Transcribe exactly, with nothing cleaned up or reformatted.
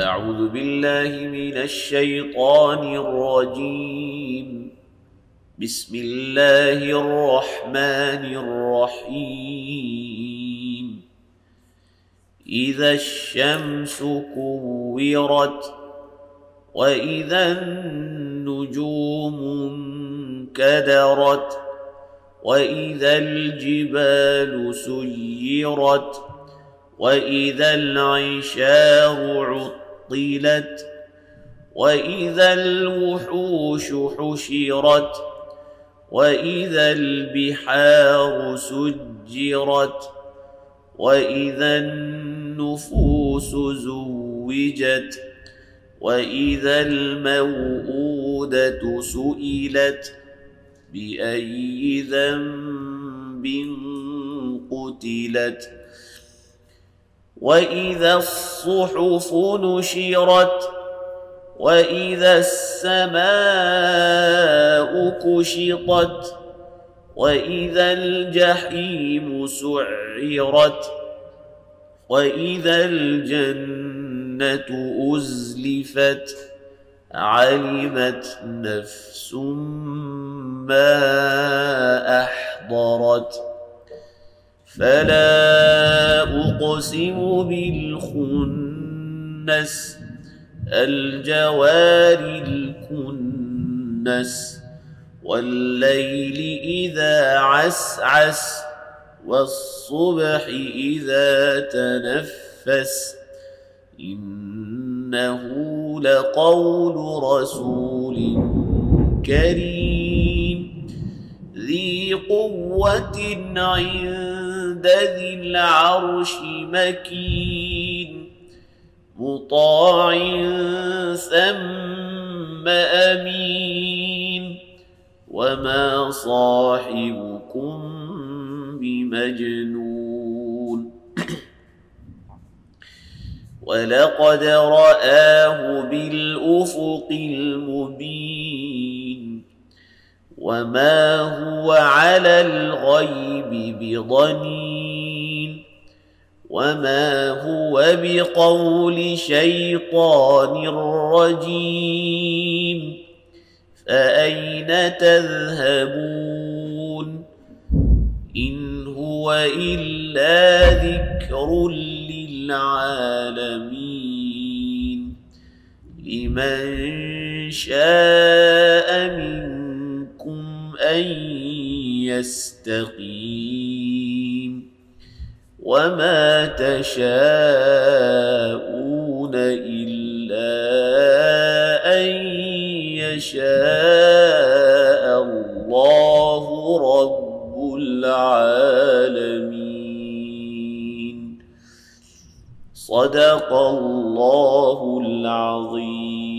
أعوذ بالله من الشيطان الرجيم. بسم الله الرحمن الرحيم. إذا الشمس كورت وإذا النجوم انكدرت وإذا الجبال سيرت وإذا العشار عطلت وإذا الوحوش حشرت وإذا البحار سجرت وإذا النفوس زوجت وإذا الموءودة سئلت بأي ذنب قتلت وإذا الصحف نشرت وإذا السماء كشطت وإذا الجحيم سعرت وإذا الجنة أزلفت علمت نفس ما أحضرت فلا أقسم بالخنس الجوار الكنس والليل إذا عسعس والصبح إذا تنفس إنه لقول رسول كريم ذي قوة عند ذي العرش مكين مطاع ثم أمين وما صاحبكم بمجنون ولقد رآه بالأفق المبين وما هو على الغيب بضنين وما هو بقول شيطان رجيم فأين تذهبون إن هو إلا ذكر للعالمين لمن شاء منكم أن يستقيم وما تشاءون إلا أن يشاء الله رب العالمين. صدق الله العظيم.